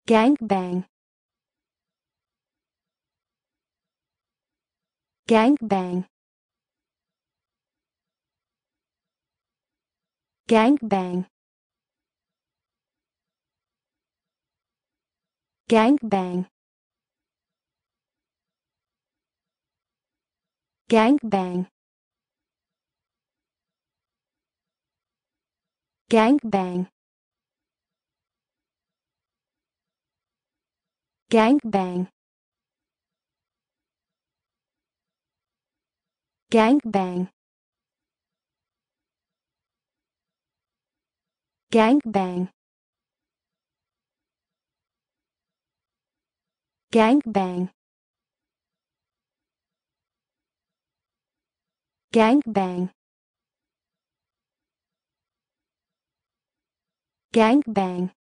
Gangbang. Gangbang. Gangbang. Gangbang. Gangbang. Gangbang. Gangbang. Gangbang. Gangbang. Gangbang. Gangbang. Gangbang.